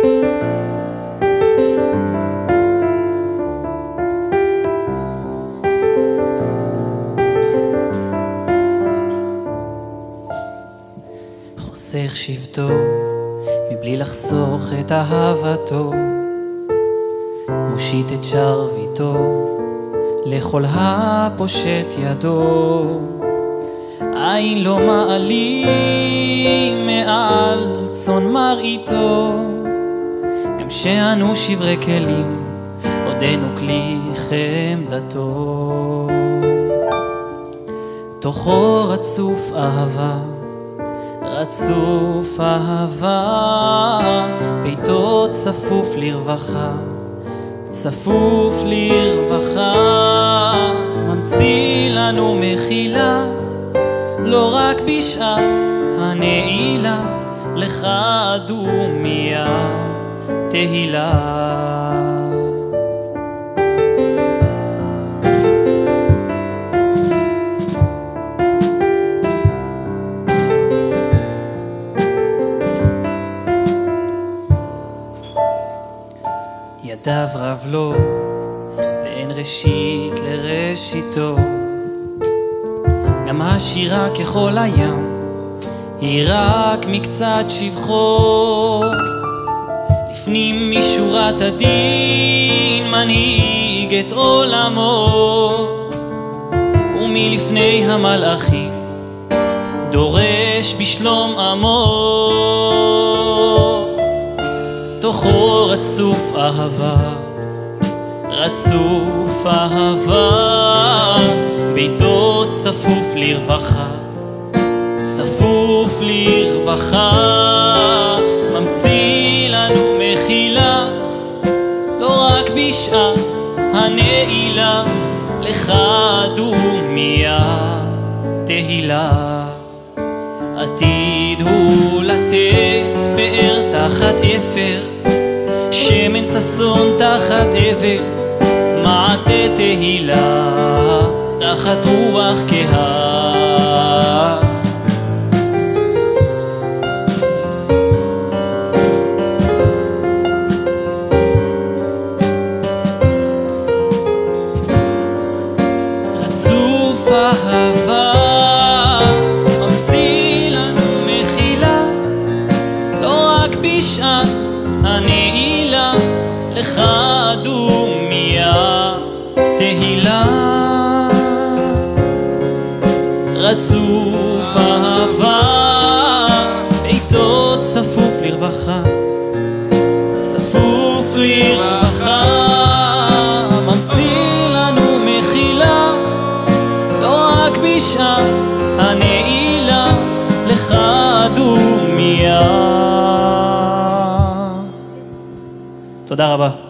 חוסך שבטו מבלי לחסוך את אהבתו, מושיט את שרביטו לכל הפושט ידו. עין לא מעלים מעל צאן מרעיתו, גם שאנו שברי כלים עודנו כלי חמדתו. תוכו רצוף אהבה, רצוף אהבה, ביתו צפוף לרווחה, צפוף לרווחה. ממציא לנו מחילה, לא רק בשעת הנעילה, לך דומיה תהילה. ידיו רב לו ואין ראשית לראשיתו, גם השירה ככל הים היא רק מקצת שבחו. לפנים משורת הדין מנהיג את עולמו, ומלפני המלאכים דורש בשלום עמו. תוכו רצוף אהבה, רצוף אהבה, ביתו צפוף לרווחה, צפוף לרווחה. ממציא לנו מחילה, לא רק בשעת הנעילה, לך דומיה תהילה. עתיד הוא לתת באר תחת אפר, שמן ששון תחת אבל, מעטה תהילה תחת רוח כהה. רצוף אהבה, ממציא לנו מחילה, לא רק בשעת הנעילה, לך דומיה תהילה. רצוף אהבה, ביתו צפוף לרווחה, צפוף לרווחה. ממציא לנו מחילה, לא רק בשעת הנעילה, לך דומיה. תודה רבה.